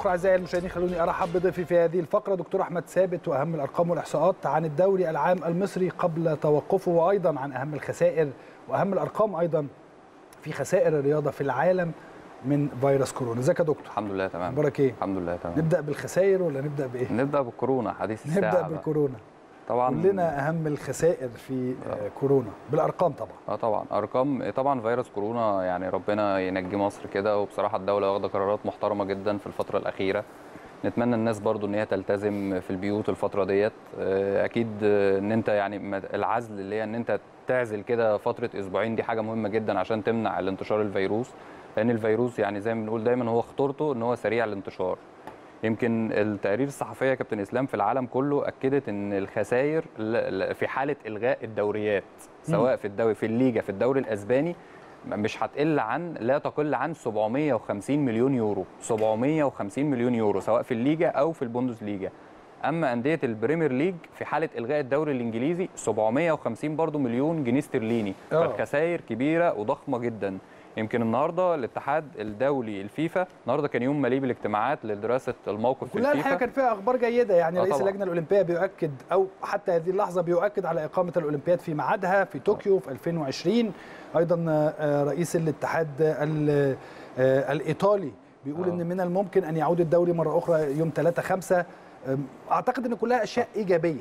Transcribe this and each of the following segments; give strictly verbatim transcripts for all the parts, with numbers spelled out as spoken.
اخرى اعزائي المشاهدين خلوني ارحب بضيفي في هذه الفقره دكتور احمد ثابت واهم الارقام والاحصاءات عن الدوري العام المصري قبل توقفه، وايضا عن اهم الخسائر واهم الارقام ايضا في خسائر الرياضه في العالم من فيروس كورونا. ازيك يا دكتور؟ الحمد لله تمام. اخبارك ايه؟ الحمد لله تمام. نبدا بالخسائر ولا نبدا بايه؟ نبدا بالكورونا حديث الساعه. نبدا بالكورونا طبعا. قول لنا اهم الخسائر في آه. كورونا بالارقام طبعا. اه طبعا ارقام. طبعا فيروس كورونا يعني ربنا ينجي مصر كده، وبصراحه الدوله واخده قرارات محترمه جدا في الفتره الاخيره. نتمنى الناس برضو ان هي تلتزم في البيوت الفتره ديت. اكيد ان انت يعني العزل اللي هي ان انت تعزل كده فتره اسبوعين دي حاجه مهمه جدا عشان تمنع الانتشار الفيروس، لان الفيروس يعني زي ما بنقول دايما هو خطورته ان هو سريع الانتشار. يمكن التقارير الصحفيه يا كابتن اسلام في العالم كله اكدت ان الخسائر في حاله الغاء الدوريات سواء في الدوري في الليجا في الدوري الاسباني مش هتقل عن لا تقل عن سبعمائة وخمسين مليون يورو، سبعمائة وخمسين مليون يورو سواء في الليجا او في البوندسليجا. اما انديه البريمير ليج في حاله الغاء الدوري الانجليزي سبعمائة وخمسين برضو مليون جنيه استرليني. فالخسائر كبيره وضخمه جدا. يمكن النهارده الاتحاد الدولي الفيفا النهارده كان يوم مليء بالاجتماعات لدراسه الموقف في الفيفا. كلها الحقيقه كان فيها اخبار جيده، يعني رئيس اللجنه الاولمبيه بيؤكد او حتى هذه اللحظه بيؤكد على اقامه الاولمبياد في ميعادها في طوكيو في ألفين وعشرين. ايضا رئيس الاتحاد الايطالي بيقول ان من الممكن ان يعود الدوري مره اخرى يوم ثلاثة خمسة. اعتقد ان كلها اشياء ايجابيه.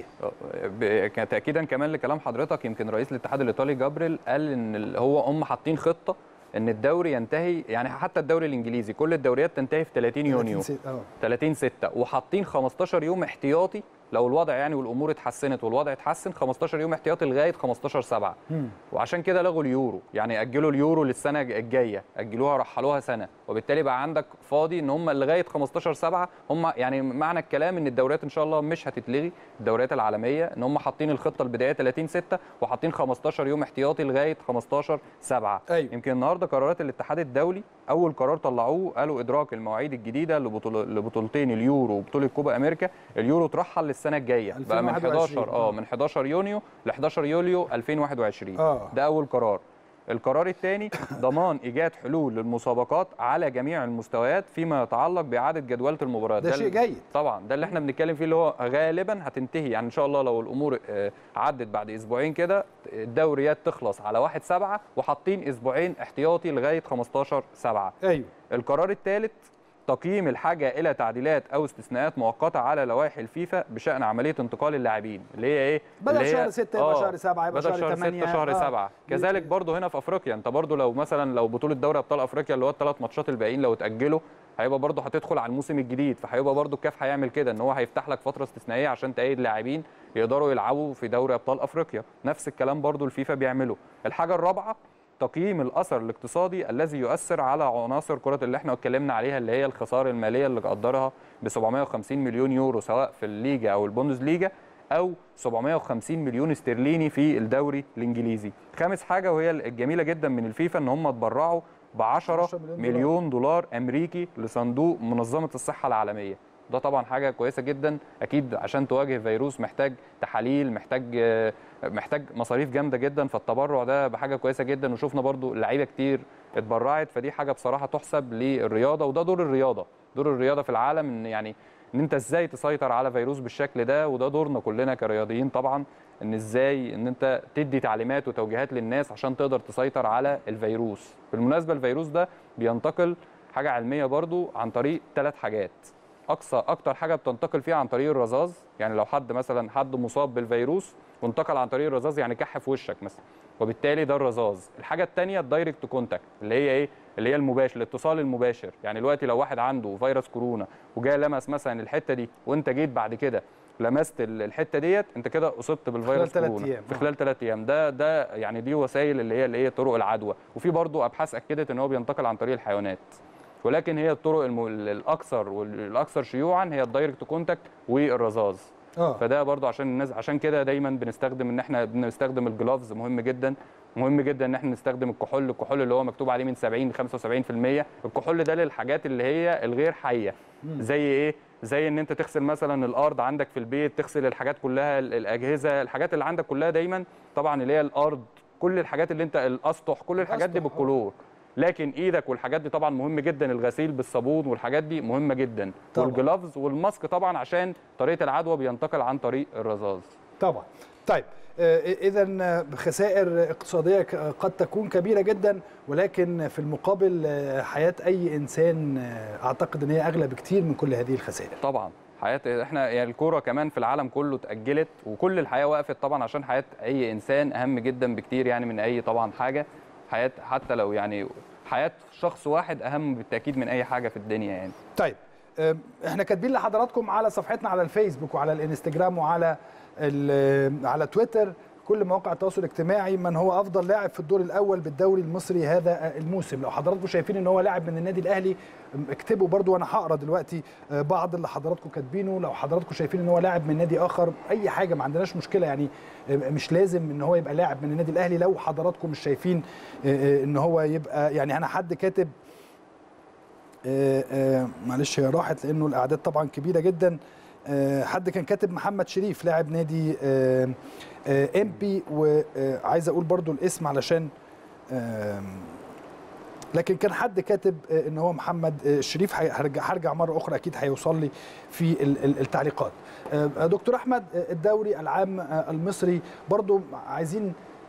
تاكيدا كمان لكلام حضرتك، يمكن رئيس الاتحاد الايطالي جابريل قال ان هو هم حاطين خطه ان الدوري ينتهي، يعني حتى الدوري الانجليزي كل الدوريات تنتهي في ثلاثين يونيو ثلاثين ستة، وحاطين خمستاشر يوم احتياطي لو الوضع يعني والامور اتحسنت والوضع اتحسن، خمستاشر يوم احتياطي لغايه خمستاشر سبعة. وعشان كده لغوا اليورو، يعني اجلوا اليورو للسنه الجايه، اجلوها رحلوها سنه، وبالتالي بقى عندك فاضي ان هم لغايه خمستاشر سبعة. هم يعني معنى الكلام ان الدوريات ان شاء الله مش هتتلغي، الدوريات العالميه ان هم حاطين الخطه البدائيه ثلاثين ستة وحاطين خمستاشر يوم احتياطي لغايه خمستاشر سبعة. أيوة. يمكن النهارده قرارات الاتحاد الدولي اول قرار طلعوه قالوا ادراك المواعيد الجديده لبطولتين اليورو وبطوله كوبا امريكا. اليورو ترحل السنه الجايه بقى من حداشر اه من حداشر يونيو ل حداشر يوليو ألفين وواحد وعشرين. آه. ده اول قرار. القرار الثاني ضمان ايجاد حلول للمسابقات على جميع المستويات فيما يتعلق باعاده جدوله المباريات. ده, ده شيء جيد طبعا، ده اللي احنا بنتكلم فيه اللي هو غالبا هتنتهي يعني ان شاء الله لو الامور عدت بعد اسبوعين كده الدوريات تخلص على واحد سبعة وحاطين اسبوعين احتياطي لغايه خمستاشر سبعة. ايوه. القرار الثالث تقييم الحاجه الى تعديلات او استثناءات مؤقته على لوائح الفيفا بشان عمليه انتقال اللاعبين اللي هي ايه؟ بدل شهر ستة يبقى شهر سبعة يبقى شهر ثمانية بدل شهر ستة شهر سبعة. كذلك برضو هنا في افريقيا، انت برضو لو مثلا لو بطوله دوري ابطال افريقيا اللي هو الثلاث ماتشات الباقيين لو اتاجلوا هيبقى برضو هتدخل على الموسم الجديد، فهيبقى برضو الكاف هيعمل كده ان هو هيفتح لك فتره استثنائيه عشان تأيد لاعبين يقدروا يلعبوا في دوري ابطال افريقيا. نفس الكلام برضو الفيفا بيعمله. الحاجه الرابعه تقييم الاثر الاقتصادي الذي يؤثر على عناصر كره اللي احنا اتكلمنا عليها اللي هي الخساره الماليه اللي قدرها ب سبعمائة وخمسين مليون يورو سواء في الليجا او البوندسليجا او سبعمائة وخمسين مليون استرليني في الدوري الانجليزي. خامس حاجه وهي الجميله جدا من الفيفا ان هم اتبرعوا ب عشرة مليون دولار امريكي لصندوق منظمه الصحه العالميه. ده طبعا حاجه كويسه جدا، اكيد عشان تواجه فيروس محتاج تحاليل، محتاج محتاج مصاريف جامده جدا، فالتبرع ده بحاجه كويسه جدا. وشفنا برضو لعيبه كتير اتبرعت، فدي حاجه بصراحه تحسب للرياضه، وده دور الرياضه دور الرياضه في العالم ان يعني ان انت ازاي تسيطر على فيروس بالشكل ده، وده دورنا كلنا كرياضيين طبعا ان ازاي ان انت تدي تعليمات وتوجيهات للناس عشان تقدر تسيطر على الفيروس. بالمناسبه الفيروس ده بينتقل حاجه علميه برضو عن طريق ثلاث حاجات. اقصى اكتر حاجه بتنتقل فيها عن طريق الرذاذ، يعني لو حد مثلا حد مصاب بالفيروس وانتقل عن طريق الرذاذ يعني كح في وشك مثلا، وبالتالي ده الرذاذ. الحاجه الثانيه الدايركت كونتاكت اللي هي ايه؟ اللي هي المباشر، الاتصال المباشر. يعني دلوقتي لو واحد عنده فيروس كورونا وجاي لمس مثلا الحته دي وانت جيت بعد كده لمست الحته ديت انت كده اصبت بالفيروس كورونا في خلال ثلاث ايام. ده ده يعني دي وسائل اللي هي اللي هي طرق العدوى، وفي برضو ابحاث اكدت ان هو بينتقل عن طريق الحيوانات، ولكن هي الطرق الم... الاكثر والاكثر شيوعا هي الدايركت كونتاكت والرذاذ. اه فده برضو عشان الناس، عشان كده دايما بنستخدم ان احنا بنستخدم الجلافز. مهم جدا مهم جدا ان احنا نستخدم الكحول، الكحول اللي هو مكتوب عليه من سبعين ل خمسة وسبعين بالمية. الكحول ده للحاجات اللي هي الغير حيه، زي ايه؟ زي ان انت تغسل مثلا الارض عندك في البيت، تغسل الحاجات كلها، الاجهزه، الحاجات اللي عندك كلها دايما طبعا اللي هي الارض، كل الحاجات اللي انت الاسطح، كل الحاجات دي بالكلور. لكن ايدك والحاجات دي طبعا مهم جدا، الغسيل بالصابون والحاجات دي مهمه جدا، والجلافز والماسك طبعا عشان طريقه العدوى بينتقل عن طريق الرذاذ. طبعا. طيب اذا خسائر اقتصاديه قد تكون كبيره جدا، ولكن في المقابل حياه اي انسان اعتقد ان هي اغلى بكتير من كل هذه الخسائر. طبعا حياه احنا يعني الكوره كمان في العالم كله اتاجلت وكل الحياه وقفت طبعا عشان حياه اي انسان اهم جدا بكتير يعني من اي طبعا حاجه. حياه حتى لو يعني حياه شخص واحد اهم بالتاكيد من اي حاجه في الدنيا يعني. طيب احنا كاتبين لحضراتكم على صفحتنا على الفيسبوك وعلى الانستجرام وعلى على تويتر كل مواقع التواصل الاجتماعي من هو افضل لاعب في الدور الاول بالدوري المصري هذا الموسم. لو حضراتكم شايفين ان هو لاعب من النادي الاهلي اكتبوا برضو، وانا هقرا دلوقتي بعض اللي حضراتكم كاتبينه. لو حضراتكم شايفين ان هو لاعب من نادي اخر اي حاجه ما عندناش مشكله، يعني مش لازم ان هو يبقى لاعب من النادي الاهلي. لو حضراتكم مش شايفين ان هو يبقى، يعني انا حد كاتب معلش هي راحت لانه الاعداد طبعا كبيره جدا. حد كان كاتب محمد شريف لاعب نادي ام بي، وعايز اقول برضو الاسم علشان، لكن كان حد كاتب ان هو محمد شريف. هرجع هرجع مره اخرى اكيد هيوصل لي في التعليقات. دكتور احمد، الدوري العام المصري برضو عايزين،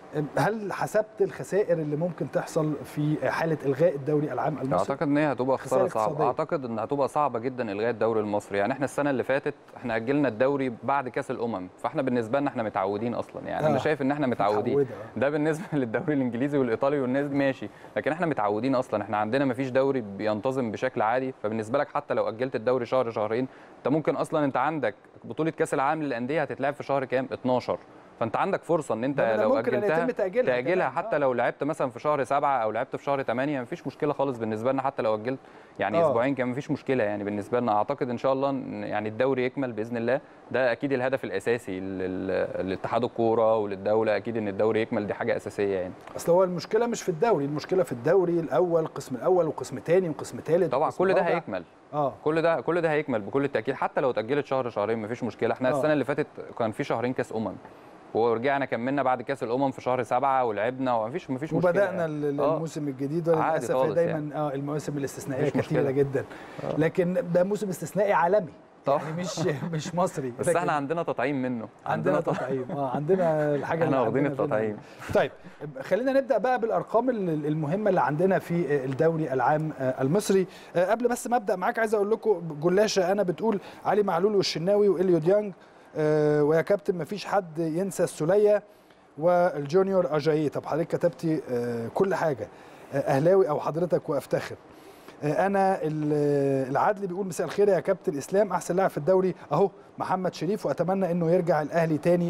هل حسبت الخسائر اللي ممكن تحصل في حاله الغاء الدوري العام المصري؟ اعتقد ان هي هتبقى خساره صعبه، اعتقد ان هتبقى صعبه جدا الغاء الدوري المصري. يعني احنا السنه اللي فاتت احنا اجلنا الدوري بعد كاس الامم، فاحنا بالنسبه لنا احنا متعودين اصلا، يعني آه. انا شايف ان احنا متعودين. ده بالنسبه للدوري الانجليزي والايطالي والناس ماشي، لكن احنا متعودين اصلا، احنا عندنا ما فيش دوري بينتظم بشكل عادي. فبالنسبه لك حتى لو اجلت الدوري شهر شهرين، انت ممكن اصلا انت عندك بطوله كاس العالم للانديه هتتلعب في شهر كام؟ اتناشر، فانت عندك فرصه ان انت لو اجلتها تاجلها, تأجلها حتى آه. لو لعبت مثلا في شهر سبعة او لعبت في شهر ثمانية مفيش مشكله خالص بالنسبه لنا، حتى لو اجلت يعني آه. اسبوعين كمان مفيش مشكله يعني بالنسبه لنا. اعتقد ان شاء الله يعني الدوري يكمل باذن الله، ده اكيد الهدف الاساسي لاتحاد الكوره وللدوله، اكيد ان الدوري يكمل، دي حاجه اساسيه يعني. اصل هو المشكله مش في الدوري، المشكله في الدوري الاول، القسم الاول وقسم ثاني وقسم ثالث طبعا كل ده هيكمل. اه كل ده كل ده هيكمل بكل التاكيد، حتى لو اتاجلت شهر شهرين مفيش مشكله. احنا آه. السنه اللي فاتت كان في شهرين كاس امم ورجعنا كملنا بعد كاس الامم في شهر سبعة ولعبنا ومفيش مفيش مشكله، وبدانا يعني. الموسم الجديد وللاسف دايما يعني. اه المواسم الاستثنائيه كثيره جدا آه. لكن ده موسم استثنائي عالمي طبعا. يعني مش مش مصري، بس احنا عندنا تطعيم منه، عندنا تطعيم اه عندنا الحاجه احنا واخدين التطعيم. طيب خلينا نبدا بقى بالارقام المهمه اللي عندنا في الدوري العام المصري. قبل بس ما ابدا معاك عايز اقول لكم جلاشه انا بتقول علي معلول والشناوي واليو ديانج، آه ويا كابتن مفيش حد ينسى السوليه والجونيور اجاييه. طب حضرتك كتبتي آه كل حاجه، آه اهلاوي او حضرتك وافتخر. آه انا العدل بيقول مساء الخير يا كابتن اسلام، احسن لاعب في الدوري اهو محمد شريف، واتمنى انه يرجع الاهلي تاني.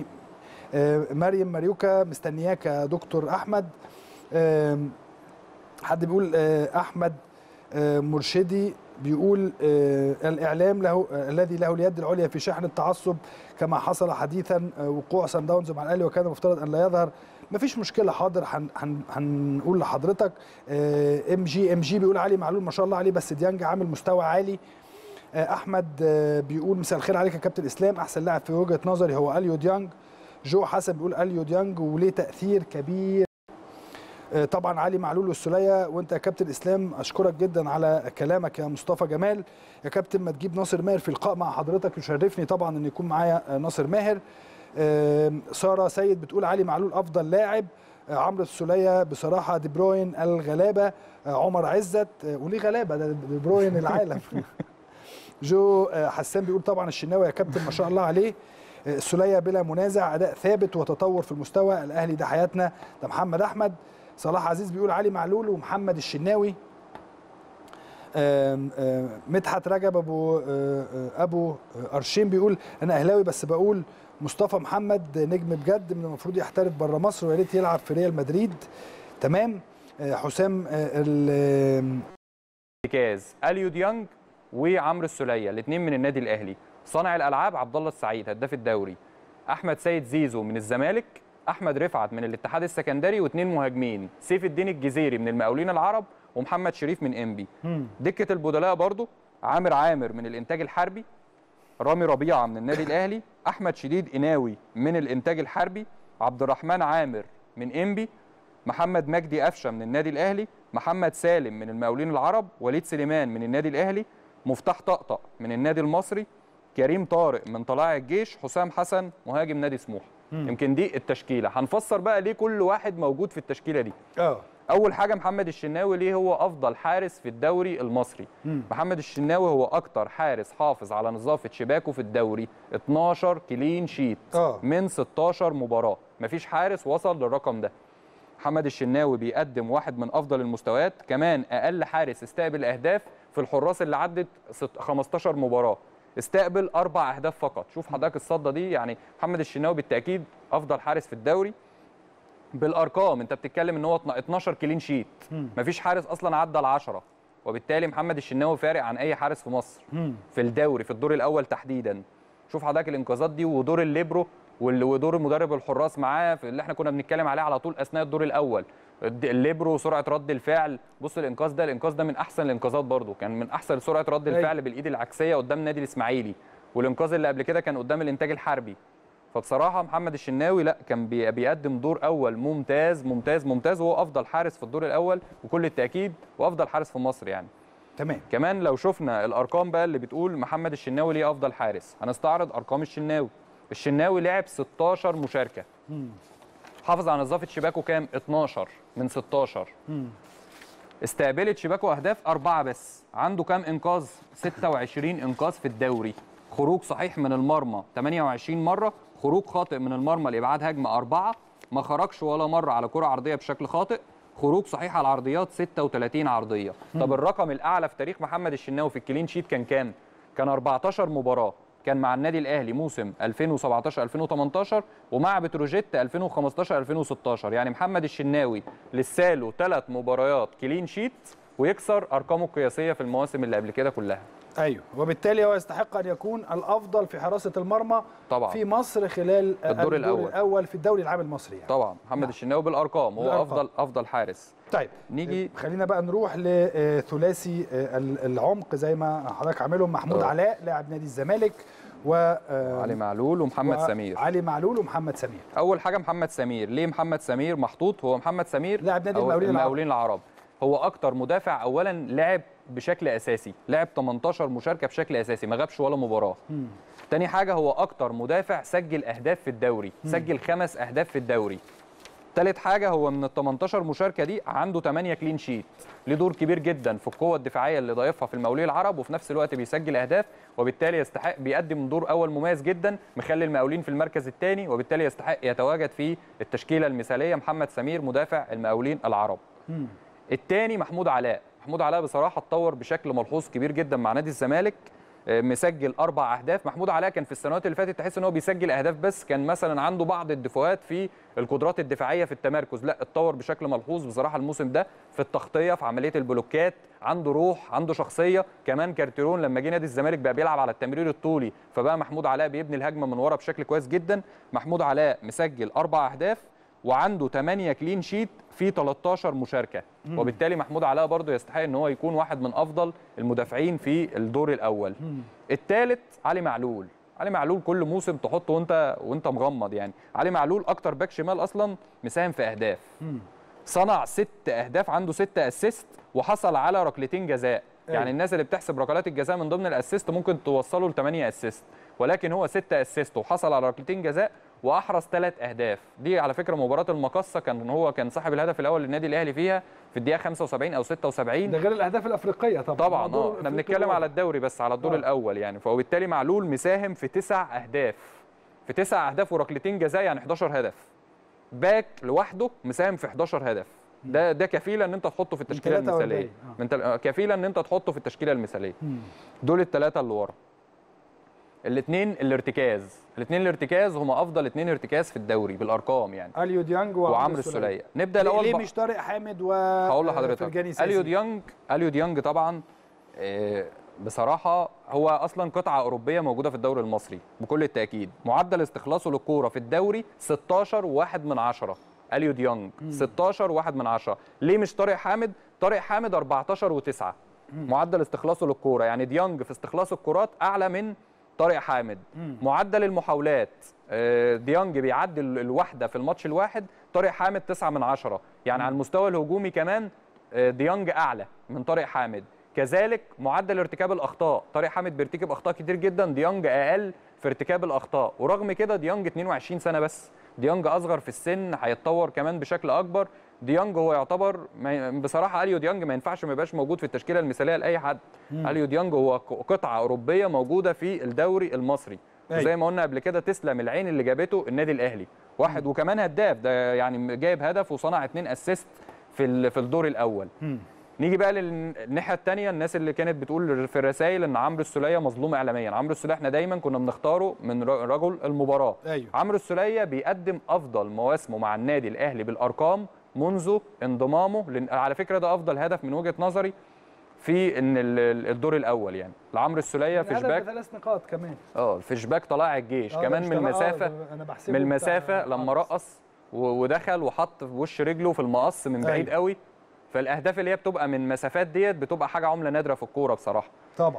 آه مريم مريوكا مستنياك يا دكتور احمد. آه حد بيقول آه احمد آه مرشدي بيقول آه الاعلام له آه الذي له اليد العليا في شحن التعصب كما حصل حديثا آه وقوع سان داونز مع الاهلي وكان المفترض ان لا يظهر. مفيش مشكله، حاضر هنقول لحضرتك. آه ام جي ام جي بيقول علي معلول ما شاء الله عليه، بس ديانج عامل مستوى عالي. آه احمد آه بيقول مساء الخير عليك يا كابتن اسلام، احسن لاعب في وجهه نظري هو اليو ديانج. جو حسن بيقول اليو ديانج وليه تاثير كبير. طبعا علي معلول والسوليه. وانت يا كابتن اسلام اشكرك جدا على كلامك يا مصطفى جمال. يا كابتن ما تجيب ناصر ماهر في لقاء مع حضرتك، يشرفني طبعا ان يكون معايا ناصر ماهر. ساره سيد بتقول علي معلول افضل لاعب. عمرو السوليه بصراحه دي بروين الغلابه. عمر عزت وليه غلابه ده دي بروين العالم. جو حسان بيقول طبعا الشناوي يا كابتن ما شاء الله عليه. السوليه بلا منازع اداء ثابت وتطور في المستوى، الاهلي ده حياتنا. ده محمد احمد. صلاح عزيز بيقول علي معلول ومحمد الشناوي. آم آم مدحت رجب ابو ابو ارشين بيقول انا اهلاوي بس بقول مصطفى محمد نجم بجد، من المفروض يحترف بره مصر ويا ريت يلعب في ريال مدريد. تمام. حسام الكاز اليو ديانج وعمرو السوليه الاثنين من النادي الاهلي. صانع الالعاب عبد الله السعيد هداف الدوري. احمد سيد زيزو من الزمالك. احمد رفعت من الاتحاد السكندري، واثنين مهاجمين سيف الدين الجزيري من المقاولين العرب ومحمد شريف من انبي. دكه البدلاء برضو عامر عامر من الانتاج الحربي، رامي ربيعه من النادي الاهلي، احمد شديد قناوي من الانتاج الحربي، عبد الرحمن عامر من انبي، محمد مجدي قفشه من النادي الاهلي، محمد سالم من المقاولين العرب، وليد سليمان من النادي الاهلي، مفتاح طقطق من النادي المصري، كريم طارق من طلائع الجيش، حسام حسن مهاجم نادي سموحه. يمكن دي التشكيله. هنفسر بقى ليه كل واحد موجود في التشكيله دي. اه اول حاجه محمد الشناوي ليه هو افضل حارس في الدوري المصري. مم. محمد الشناوي هو اكتر حارس حافظ على نظافه شباكه في الدوري، اتناشر كلين شيت أوه. من ستاشر مباراه، مفيش حارس وصل للرقم ده. محمد الشناوي بيقدم واحد من افضل المستويات، كمان اقل حارس استقبل اهداف في الحراس اللي عدت خمستاشر مباراه، استقبل اربع اهداف فقط. شوف حضرتك الصده دي، يعني محمد الشناوي بالتاكيد افضل حارس في الدوري. بالارقام انت بتتكلم ان هو اتناشر كلين شيت، مفيش حارس اصلا عدى العشرة، وبالتالي محمد الشناوي فارق عن اي حارس في مصر في الدوري في الدور الاول تحديدا. شوف حضرتك الانقاذات دي ودور الليبرو ودور المدرب الحراس معاه في اللي احنا كنا بنتكلم عليه على طول اثناء الدور الاول، الليبرو سرعه رد الفعل. بص الانقاذ ده، الانقاذ ده من احسن الانقاذات برده، كان من احسن سرعه رد الفعل بالايد العكسيه قدام النادي الاسماعيلي، والانقاذ اللي قبل كده كان قدام الانتاج الحربي. فبصراحه محمد الشناوي لا كان بيقدم دور اول ممتاز ممتاز ممتاز، وهو افضل حارس في الدور الاول بكل التاكيد، وافضل حارس في مصر يعني. تمام. كمان لو شفنا الارقام بقى اللي بتقول محمد الشناوي ليه افضل حارس، هنستعرض ارقام الشناوي. الشناوي لعب ستاشر مشاركه، مم. حافظ على نظافه شباكه كام؟ اتناشر من ستاشر. مم. استقبلت شباكه اهداف اربعه بس. عنده كام انقاذ؟ ستة وعشرين انقاذ في الدوري. خروج صحيح من المرمى تمنية وعشرين مره، خروج خاطئ من المرمى لابعاد هجمه اربعه، ما خرجش ولا مره على كره عرضيه بشكل خاطئ، خروج صحيح على العرضيات ستة وتلاتين عرضيه. مم. طب الرقم الاعلى في تاريخ محمد الشناوي في الكلين شيت كان كام؟ كان اربعتاشر مباراه، كان مع النادي الاهلي موسم ألفين وسبعتاشر ألفين وتمنتاشر، ومع بتروجيت ألفين وخمستاشر ألفين وستاشر. يعني محمد الشناوي لسه له ثلاث مباريات كلين شيت ويكسر ارقامه القياسيه في المواسم اللي قبل كده كلها. ايوه، وبالتالي هو يستحق ان يكون الافضل في حراسه المرمى طبعا في مصر خلال الدور, الدور الأول. الاول في الدوري العام المصري يعني. طبعا محمد نعم. الشناوي بالارقام هو بالأرقام. افضل افضل حارس. طيب نيجي خلينا بقى نروح لثلاثي العمق زي ما حضرتك عاملهم، محمود أوه. علاء لاعب نادي الزمالك، و علي معلول ومحمد سمير. علي معلول ومحمد سمير. اول حاجه محمد سمير، ليه محمد سمير محطوط؟ هو محمد سمير لاعب نادي المقاولين العرب. العرب هو اكتر مدافع اولا لعب بشكل اساسي، لعب تمنتاشر مشاركه بشكل اساسي، ما غابش ولا مباراه. مم. تاني حاجه هو اكتر مدافع سجل اهداف في الدوري، مم. سجل خمس اهداف في الدوري. تالت حاجه هو من ال تمنتاشر مشاركه دي عنده تمانية كلين شيت، ليه دور كبير جدا في القوه الدفاعيه اللي ضايفها في المقاولين العرب، وفي نفس الوقت بيسجل اهداف، وبالتالي يستحق بيقدم دور اول مميز جدا مخلي المقاولين في المركز الثاني، وبالتالي يستحق يتواجد في التشكيله المثاليه. محمد سمير مدافع المقاولين العرب. مم. الثاني محمود علاء. محمود علاء بصراحه اتطور بشكل ملحوظ كبير جدا مع نادي الزمالك، مسجل اربع اهداف. محمود علاء كان في السنوات اللي فاتت تحس ان هو بيسجل اهداف بس كان مثلا عنده بعض الدفوات في القدرات الدفاعيه في التمركز، لا اتطور بشكل ملحوظ بصراحه الموسم ده في التغطيه، في عمليه البلوكات، عنده روح، عنده شخصيه. كمان كارتيرون لما جه نادي الزمالك بقى بيلعب على التمرير الطولي، فبقى محمود علاء بيبني الهجمه من ورا بشكل كويس جدا. محمود علاء مسجل اربع اهداف وعنده تمانية كلين شيت في تلتاشر مشاركه، مم. وبالتالي محمود علاء برضه يستحق ان هو يكون واحد من افضل المدافعين في الدور الاول. الثالث علي معلول. علي معلول كل موسم تحطه وانت وانت مغمض يعني. علي معلول اكتر باك شمال اصلا مساهم في اهداف، مم. صنع ست اهداف، عنده ست اسيست، وحصل على ركلتين جزاء. يعني أيوه. الناس اللي بتحسب ركلات الجزاء من ضمن الاسيست ممكن توصله ل تمانية اسيست، ولكن هو ست اسيست وحصل على ركلتين جزاء واحرز ثلاث اهداف. دي على فكره مباراه المقصه كان هو كان صاحب الهدف الاول للنادي الاهلي فيها في الدقيقه خمسة وسبعين او ستة وسبعين، ده غير الاهداف الافريقيه طبعا. طبعا اه احنا بنتكلم على الدوري بس على الدور آه. الاول يعني. فبالتالي معلول مساهم في تسع اهداف، في تسع اهداف وركلتين جزاء، يعني حداشر هدف. باك لوحده مساهم في حداشر هدف، ده ده كفيله ان انت تحطه في التشكيله المثاليه، من آه. كفيله ان انت تحطه في التشكيله المثاليه. مم. دول الثلاثه اللي ورا. الاثنين الارتكاز، الاثنين الارتكاز هم افضل اثنين ارتكاز في الدوري بالارقام يعني. اليو ديانج وعمرو السوليه. نبدا الاول ليه مش طارق حامد و هقول لحضرتك. اليو ديانج اليو ديانج طبعا بصراحه هو اصلا قطعه اوروبيه موجوده في الدوري المصري بكل التاكيد. معدل استخلاصه للكوره في الدوري ستاشر وواحد من عشرة. اليو ديانج ستاشر وواحد من عشرة. ليه مش طارق حامد؟ طارق حامد اربعتاشر وتسعة معدل استخلاصه للكوره، يعني ديانج في استخلاص الكرات اعلى من طارق حامد. مم. معدل المحاولات ديانج بيعدي الواحده في الماتش الواحد، طارق حامد تسعة من عشرة. يعني مم. على المستوى الهجومي كمان ديانج اعلى من طارق حامد. كذلك معدل ارتكاب الاخطاء، طارق حامد بيرتكب اخطاء كتير جدا، ديانج اقل في ارتكاب الاخطاء، ورغم كده ديانج اتنين وعشرين سنه بس، ديانج اصغر في السن، هيتطور كمان بشكل اكبر. ديانج هو يعتبر بصراحه اليو ديانج ما ينفعش ما يبقاش موجود في التشكيله المثاليه لاي حد. مم. اليو ديانج هو قطعه اوروبيه موجوده في الدوري المصري، وزي ما قلنا قبل كده تسلم العين اللي جابته النادي الاهلي، واحد مم. وكمان هداف، ده يعني جايب هدف وصنع اتنين اسيست في في الدور الاول. مم. نيجي بقى للناحيه الثانيه، الناس اللي كانت بتقول في الرسائل ان عمرو السوليه مظلوم اعلاميا. عمرو السوليه احنا دايما كنا بنختاره من رجل المباراه. أيوه. عمرو السوليه بيقدم افضل مواسمه مع النادي الاهلي بالارقام منذ انضمامه لن... على فكره ده افضل هدف من وجهه نظري في ان الدور الاول يعني لعمرو السوليه في شباك ثلاث نقاط كمان اه في شباك طلائع الجيش كمان من المسافه من المسافه لما رقص ودخل وحط وش رجله في المقص من بعيد. أيوه. قوي. فالاهداف اللي هي بتبقى من مسافات ديت بتبقى حاجه عمله نادره في الكوره بصراحه. طبعا.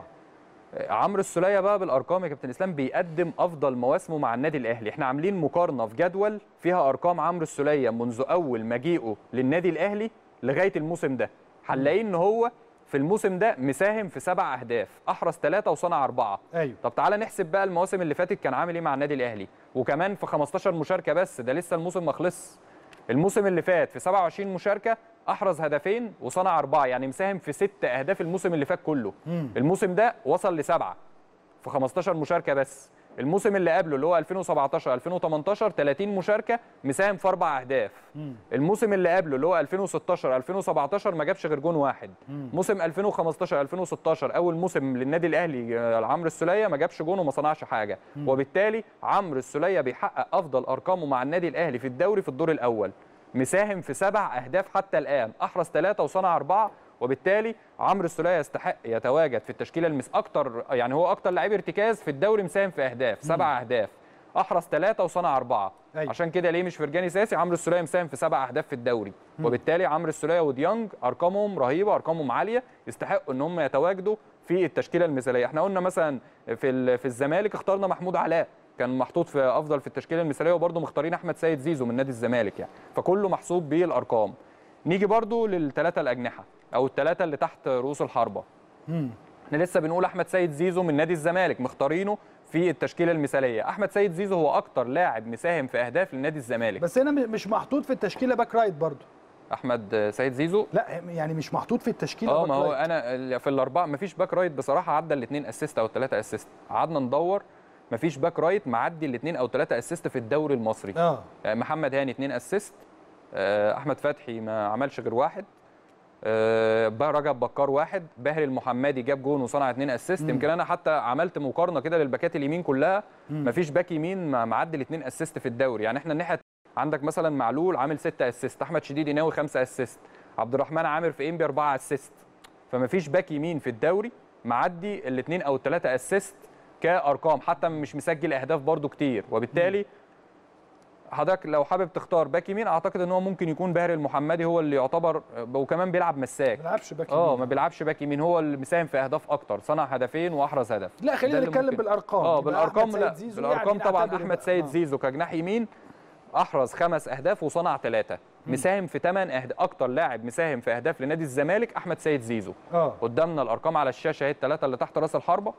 عمرو السوليه بقى بالارقام يا كابتن اسلام بيقدم افضل مواسمه مع النادي الاهلي. احنا عاملين مقارنه في جدول فيها ارقام عمرو السوليه منذ اول مجيئه للنادي الاهلي لغايه الموسم ده، هنلاقيه ان هو في الموسم ده مساهم في سبع اهداف، احرز ثلاثه وصنع اربعه. أيوه. طب تعالى نحسب بقى المواسم اللي فاتت كان عامل ايه مع النادي الاهلي، وكمان في خمستاشر مشاركه بس، ده لسه الموسم ما خلصش. الموسم اللي فات في سبعة وعشرين مشاركه احرز هدفين وصنع اربعه، يعني مساهم في ست اهداف الموسم اللي فات كله. مم. الموسم ده وصل لسبعه في خمستاشر مشاركه بس. الموسم اللي قبله اللي هو ألفين وسبعتاشر ألفين وتمنتاشر ثلاثين مشاركه مساهم في اربع اهداف. مم. الموسم اللي قبله اللي هو ألفين وستاشر ألفين وسبعتاشر ما جابش غير جون واحد. مم. موسم ألفين وخمستاشر ألفين وستاشر اول موسم للنادي الاهلي عمرو السوليه ما جابش جون وما صنعش حاجه. مم. وبالتالي عمرو السوليه بيحقق افضل ارقامه مع النادي الاهلي في الدوري في الدور الاول، مساهم في سبع اهداف حتى الان، احرز ثلاثه وصنع اربعه. وبالتالي عمرو السوليه يستحق يتواجد في التشكيله المس اكتر، يعني هو اكتر لعيب ارتكاز في الدوري مساهم في اهداف، سبع اهداف، احرز ثلاثه وصنع اربعه. أيوة. عشان كده ليه مش فرجاني ساسي، عمرو السوليه مساهم في سبع اهداف في الدوري. مم. وبالتالي عمرو السوليه وديانج ارقامهم رهيبه، ارقامهم عاليه، يستحقوا ان هم يتواجدوا في التشكيله المثاليه. احنا قلنا مثلا في في الزمالك اخترنا محمود علاء، كان محطوط في افضل في التشكيله المثاليه، وبرده مختارين احمد سيد زيزو من نادي الزمالك يعني، فكله محسوب بالارقام. نيجي برده للثلاثه الاجنحه او الثلاثه اللي تحت رؤوس الحربه. امم احنا لسه بنقول احمد سيد زيزو من نادي الزمالك مختارينه في التشكيله المثاليه. احمد سيد زيزو هو اكتر لاعب مساهم في اهداف لنادي الزمالك، بس هنا مش محطوط في التشكيله باك رايت برده. احمد سيد زيزو لا يعني مش محطوط في التشكيله اه ما هو انا في الاربعه ما فيش باك رايت بصراحه عدى الاثنين اسيست او الثلاثه اسيست، قعدنا ندور ما فيش باك رايت معدي الاثنين او ثلاثه اسيست في الدوري المصري. اه محمد هاني اثنين اسيست، احمد فتحي ما عملش غير واحد، أه رجب بكار واحد، باهر المحمدي جاب جون وصنع اثنين اسيست. يمكن انا حتى عملت مقارنه كده للباكات اليمين كلها، مفيش باك يمين معدي الاثنين اسيست في الدوري. يعني احنا الناحيه عندك مثلا معلول عامل ستة اسيست، احمد شديدي ناوي خمسة اسيست، عبد الرحمن عامر في انبي أربعة اسيست. فمفيش باك يمين في الدوري معدي الاثنين او الثلاثه اسيست كارقام، حتى مش مسجل اهداف برده كتير. وبالتالي حضرتك لو حابب تختار باك يمين اعتقد ان هو ممكن يكون باهر المحمدي، هو اللي يعتبر وكمان بيلعب مساك، ما بيلعبش باك يمين. اه ما بيلعبش باك يمين، هو اللي مساهم في اهداف اكتر، صنع هدفين واحرز هدف. لا خلينا نتكلم بالارقام. اه بالارقام لا بالارقام يعني طبعا احمد سيد آه. زيزو كجناح يمين احرز خمس اهداف وصنع ثلاثه، مساهم في ثمان اهداف، اكتر لاعب مساهم في اهداف لنادي الزمالك احمد سيد زيزو. اه قدامنا الارقام على الشاشه اهي، الثلاثه اللي تحت راس الحربه.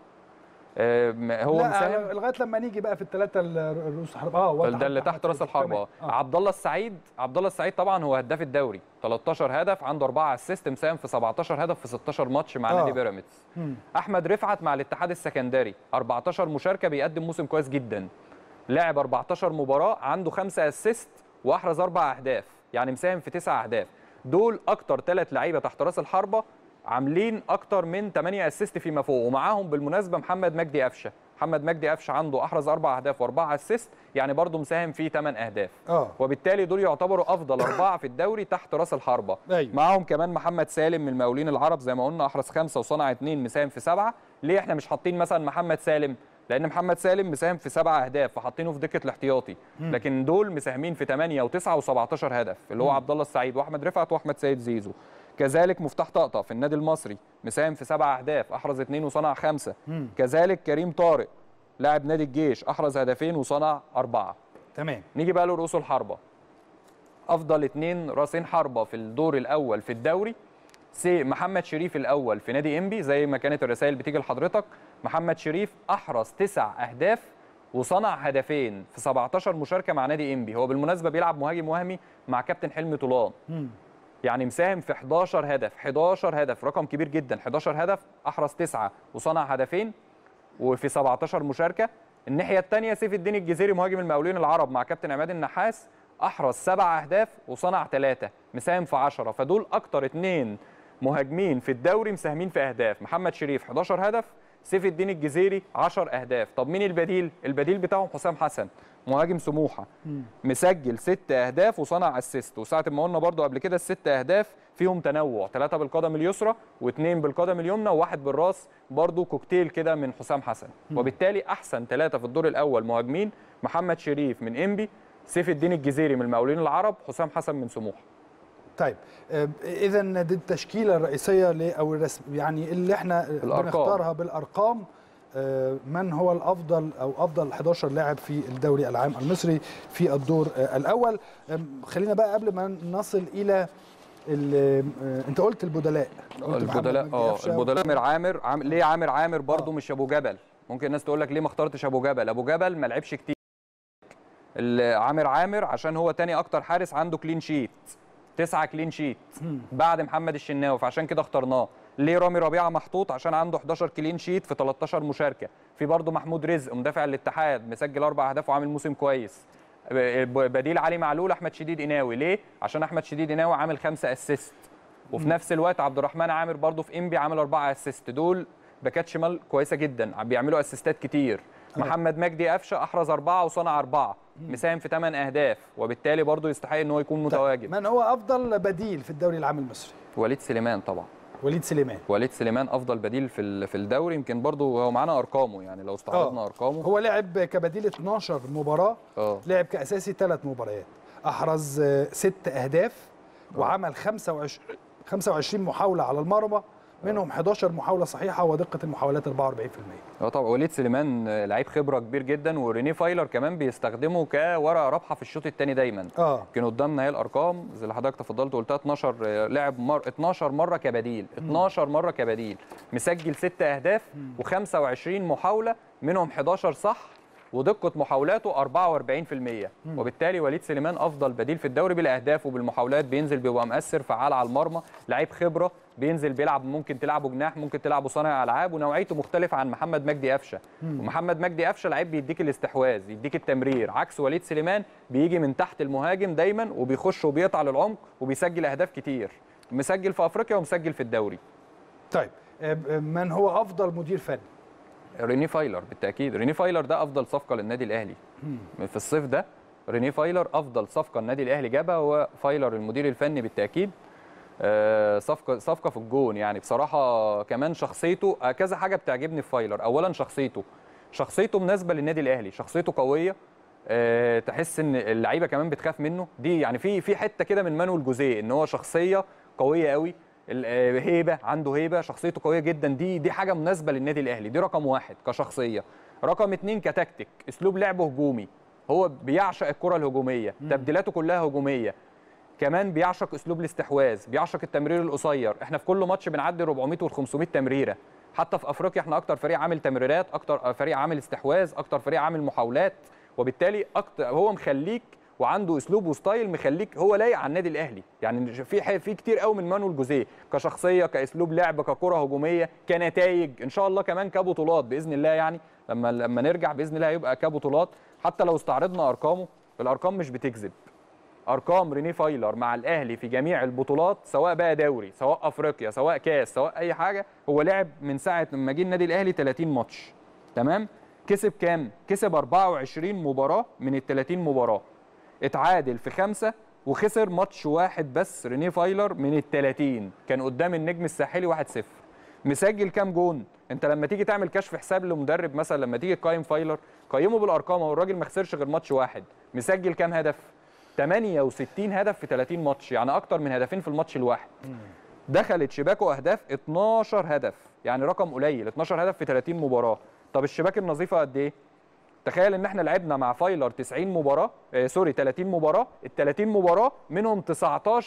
هو لا مساهم لغايه لما نيجي بقى في الثلاثه رؤوس الحربه اه ده اللي تحت راس الحربه. اه عبد الله السعيد، عبد الله السعيد طبعا هو هداف الدوري، تلتاشر هدف، عنده أربعة اسيست، مساهم في سبعتاشر هدف في ستاشر ماتش مع نادي بيراميدز. احمد رفعت مع الاتحاد السكندري أربعتاشر مشاركه، بيقدم موسم كويس جدا، لاعب أربعتاشر مباراه، عنده خمسة اسيست واحرز اربع اهداف، يعني مساهم في تسع اهداف. دول اكتر ثلاث لعيبه تحت راس الحربه عاملين اكتر من ثمانية اسيست فيما فوق. ومعاهم بالمناسبه محمد مجدي قفشه، محمد مجدي قفشه عنده احرز اربع اهداف واربعه اسيست، يعني برضه مساهم فيه ثمان اهداف. اه وبالتالي دول يعتبروا افضل اربعه في الدوري تحت راس الحربه. أيوه. معاهم كمان محمد سالم من المقاولين العرب زي ما قلنا، احرز خمسه وصنع اثنين، مساهم في سبعه. ليه احنا مش حاطين مثلا محمد سالم؟ لان محمد سالم مساهم في سبعه اهداف فحاطينه في دكه الاحتياطي، لكن دول مساهمين في ثمانية وتسعة وسبعتاشر هدف، اللي هو عبد الله السعيد واحمد رفعت واحمد سيد زيزو. كذلك مفتاح طقطق في النادي المصري مساهم في سبع اهداف، احرز اثنين وصنع خمسه. مم. كذلك كريم طارق لاعب نادي الجيش احرز هدفين وصنع اربعه. تمام. نيجي بقى لرؤوس الحربه. افضل اثنين راسين حربه في الدور الاول في الدوري سي محمد شريف الاول في نادي انبي زي ما كانت الرسائل بتيجي لحضرتك. محمد شريف احرز تسع اهداف وصنع هدفين في سبعتاشر مشاركه مع نادي انبي. هو بالمناسبه بيلعب مهاجم وهمي مع كابتن حلمي طولان، يعني مساهم في حداشر هدف. حداشر هدف رقم كبير جدا. حداشر هدف، احرز تسعه وصنع هدفين وفي سبعتاشر مشاركه. الناحيه الثانيه سيف الدين الجزيري مهاجم المقاولين العرب مع كابتن عماد النحاس، احرز سبع اهداف وصنع ثلاثه، مساهم في عشرة. فدول اكتر اثنين مهاجمين في الدوري مساهمين في اهداف. محمد شريف حداشر هدف، سيف الدين الجزيري عشر اهداف. طب مين البديل؟ البديل بتاعهم حسام حسن مهاجم سموحه، مسجل ست اهداف وصنع اسيست. وساعه ما قلنا برضو قبل كده الست اهداف فيهم تنوع، ثلاثه بالقدم اليسرى واثنين بالقدم اليمنى وواحد بالراس، برضو كوكتيل كده من حسام حسن. وبالتالي احسن ثلاثه في الدور الاول مهاجمين محمد شريف من انبي، سيف الدين الجزيري من المقاولين العرب، حسام حسن من سموحه. طيب اذا دي التشكيله الرئيسيه او الرسم يعني اللي احنا الأرقام. بنختارها بالارقام. من هو الافضل او افضل حداشر لاعب في الدوري العام المصري في الدور الاول؟ خلينا بقى قبل ما نصل الى انت قلت البدلاء. البدلاء اه البدلاء عامر عامر عام... ليه عامر عامر برضو آه. مش ابو جبل؟ ممكن الناس تقول لك ليه ما اخترتش ابو جبل؟ ابو جبل ما لعبش كتير. عامر عامر عشان هو تاني اكتر حارس عنده كلين شيت، تسعة كلين شيت بعد محمد الشناوي، فعشان كده اخترناه. ليه رامي ربيعه محطوط؟ عشان عنده حداشر كلين شيت في تلتاشر مشاركه. في برضه محمود رزق مدافع الاتحاد مسجل اربع اهداف وعامل موسم كويس. بديل علي معلول احمد شديد قناوي. ليه؟ عشان احمد شديد قناوي عامل خمسه اسيست. وفي نفس الوقت عبد الرحمن عامر برضه في انبي عامل اربعه اسيست. دول باكات شمال كويسه جدا بيعملوا اسيستات كتير. محمد مجدي قفشه احرز اربعه وصنع اربعه، مساهم في ثمان اهداف، وبالتالي برضه يستحق ان هو يكون متواجد. من هو افضل بديل في الدوري العام المصري؟ وليد سليمان طبعا. وليد سليمان وليد سليمان افضل بديل في في الدوري. يمكن برضه هو معانا ارقامه، يعني لو استعرضنا ارقامه هو لعب كبديل اتناشر مباراه، أوه. لعب كاساسي ثلاث مباريات، احرز ست اهداف وعمل خمسة وعشرين محاوله على المرمى، منهم حداشر محاوله صحيحه ودقه المحاولات اربعة واربعين بالمية. اه طبعا وليد سليمان لعيب خبره كبير جدا، ورينيه فايلر كمان بيستخدمه كورقه رابحه في الشوط الثاني دايما. اه كان قدامنا هي الارقام زي اللي حضرتك تفضلت وقلتها، اتناشر لعب مر... اتناشر مره كبديل، اتناشر مره كبديل، مسجل ست اهداف وخمسة وعشرين محاوله منهم حداشر صح، ودقه محاولاته اربعة واربعين بالمية. وبالتالي وليد سليمان افضل بديل في الدوري بالاهداف وبالمحاولات، بينزل بيبقى مؤثر فعال على المرمى، لعيب خبره بينزل بيلعب، ممكن تلعبه جناح ممكن تلعبه صانع العاب، ونوعيته مختلفه عن محمد مجدي قفشه. ومحمد مجدي قفشه لعيب بيديك الاستحواذ يديك التمرير، عكس وليد سليمان بيجي من تحت المهاجم دايما وبيخش وبيقطع للعمق وبيسجل اهداف كتير، مسجل في افريقيا ومسجل في الدوري. طيب من هو افضل مدير فني؟ رينيه فايلر بالتاكيد. رينيه فايلر ده افضل صفقه للنادي الاهلي في الصيف ده. رينيه فايلر افضل صفقه النادي الاهلي جابها، هو فايلر المدير الفني بالتاكيد. آه صفقه صفقه في الجون يعني بصراحه. كمان شخصيته كذا حاجه بتعجبني في فايلر. اولا شخصيته شخصيته مناسبه للنادي الاهلي، شخصيته قويه، آه تحس ان اللعيبه كمان بتخاف منه. دي يعني في في حته كده من مانويل جوزيه ان هو شخصيه قويه قوي، هيبه، عنده هيبه، شخصيته قويه جدا. دي دي حاجه مناسبه للنادي الاهلي، دي رقم واحد كشخصيه. رقم اتنين كتكتيك، اسلوب لعبه هجومي، هو بيعشق الكره الهجوميه، تبديلاته كلها هجوميه. كمان بيعشق اسلوب الاستحواذ، بيعشق التمرير القصير. احنا في كل ماتش بنعدي اربعمية وخمسمية تمريره، حتى في افريقيا احنا اكتر فريق عامل تمريرات، اكتر فريق عامل استحواذ، اكتر فريق عامل محاولات. وبالتالي أكتر هو مخليك وعنده اسلوب وستايل مخليك هو لايق على النادي الاهلي. يعني في في كتير قوي من مانويل جوزيه كشخصيه، كاسلوب لعب، ككره هجوميه، كنتائج، ان شاء الله كمان كبطولات باذن الله. يعني لما لما نرجع باذن الله هيبقى كبطولات. حتى لو استعرضنا ارقامه، الارقام مش بتكذب. ارقام رينيه فايلر مع الاهلي في جميع البطولات، سواء بقى دوري، سواء افريقيا، سواء كاس، سواء اي حاجه، هو لعب من ساعه لما جه النادي الاهلي تلاتين ماتش. تمام؟ كسب كام؟ كسب اربعة وعشرين مباراه من ال تلاتين مباراه. اتعادل في خمسه وخسر ماتش واحد بس رينيه فايلر من ال تلاتين، كان قدام النجم الساحلي واحد صفر. مسجل كام جون؟ انت لما تيجي تعمل كشف حساب لمدرب مثلا، لما تيجي تقيم فايلر قيمه بالارقام، هو الراجل ما خسرش غير ماتش واحد. مسجل كام هدف؟ تمانية وستين هدف في تلاتين ماتش، يعني اكتر من هدفين في الماتش الواحد. دخلت شباكه اهداف اتناشر هدف، يعني رقم قليل، اتناشر هدف في تلاتين مباراه. طب الشباك النظيفه قد ايه؟ تخيل ان احنا لعبنا مع فايلر تسعين مباراه، آه سوري تلاتين مباراه، ال تلاتين مباراه منهم تسعتاشر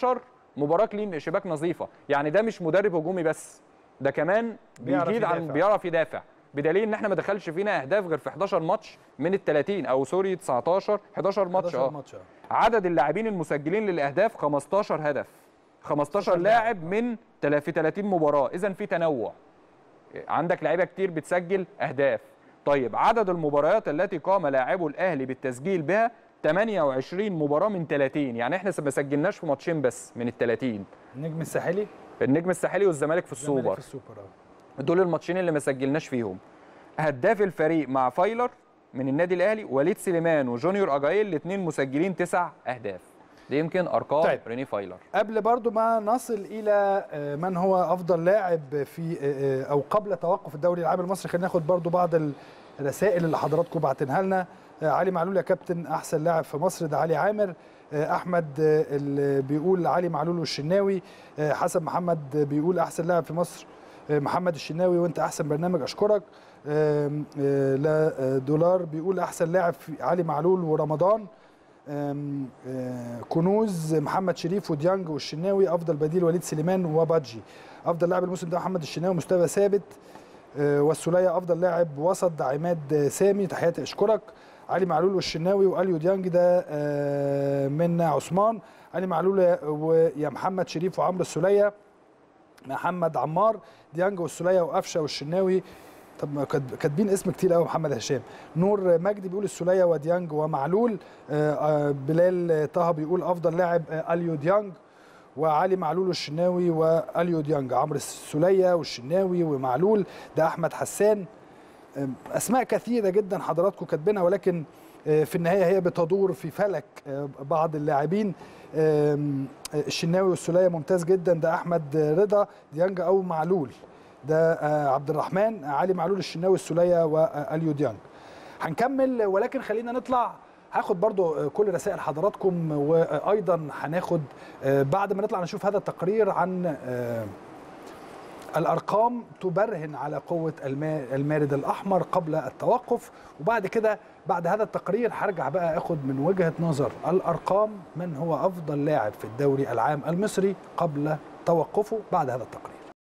مباراه كلين شباك نظيفه. يعني ده مش مدرب هجومي بس، ده كمان بيجيد عن بيعرف يدافع، بدليل ان احنا ما دخلش فينا اهداف غير في حداشر ماتش من ال ثلاثين او سوري تسعتاشر حداشر ماتش. اه عدد اللاعبين المسجلين للاهداف خمستاشر هدف، خمستاشر لاعب من في ثلاثين مباراه، اذا في تنوع، عندك لعيبه كتير بتسجل اهداف. طيب عدد المباريات التي قام لاعبو الاهلي بالتسجيل بها ثمانية وعشرين مباراه من ثلاثين، يعني احنا ما سجلناش في ماتشين بس من ال ثلاثين. النجم الساحلي النجم الساحلي والزمالك في السوبر، الزمالك في السوبر اه دول الماتشين اللي ما سجلناش فيهم. هداف الفريق مع فايلر من النادي الاهلي وليد سليمان وجونيور اجايل، الاثنين مسجلين تسع اهداف. دي يمكن ارقام طيب. ريني فايلر. قبل برضو ما نصل الى من هو افضل لاعب في او قبل توقف الدوري العام المصري، خلينا ناخد برضو بعض الرسائل اللي حضراتكم بعتنها لنا. علي معلول يا كابتن احسن لاعب في مصر، ده علي عامر. احمد اللي بيقول علي معلول والشناوي. حسن محمد بيقول احسن لاعب في مصر محمد الشناوي وانت احسن برنامج اشكرك. لا دولار بيقول احسن لاعب في علي معلول ورمضان. كنوز محمد شريف وديانج والشناوي. افضل بديل وليد سليمان وبادجي. افضل لاعب الموسم ده محمد الشناوي مستوى ثابت. والسوليه افضل لاعب وسط عماد سامي تحياتي اشكرك. علي معلول والشناوي واليو ديانج ده من عثمان. علي معلول ويا محمد شريف وعمرو السوليه. محمد عمار ديانج والسوليه وقفشه والشناوي. طب كاتبين اسم كتير قوي. محمد هشام. نور مجدي بيقول السوليه وديانج ومعلول. بلال طه بيقول افضل لاعب اليو ديانج وعلي معلول والشناوي واليو ديانج. عمرو السوليه والشناوي ومعلول ده احمد حسان. اسماء كثيره جدا حضراتكم كاتبينها، ولكن في النهايه هي بتدور في فلك بعض اللاعبين. الشناوي والسوليه ممتاز جدا، ده احمد رضا. ديانج او معلول ده عبد الرحمن. علي معلول الشناوي السوليه واليو ديانج. هنكمل ولكن خلينا نطلع، هاخد برضو كل رسائل حضراتكم، وايضا هناخد بعد ما نطلع نشوف هذا التقرير عن الارقام تبرهن على قوه المارد الاحمر قبل التوقف. وبعد كده بعد هذا التقرير هرجع بقى اخد من وجهه نظر الارقام من هو افضل لاعب في الدوري العام المصري قبل توقفه بعد هذا التقرير.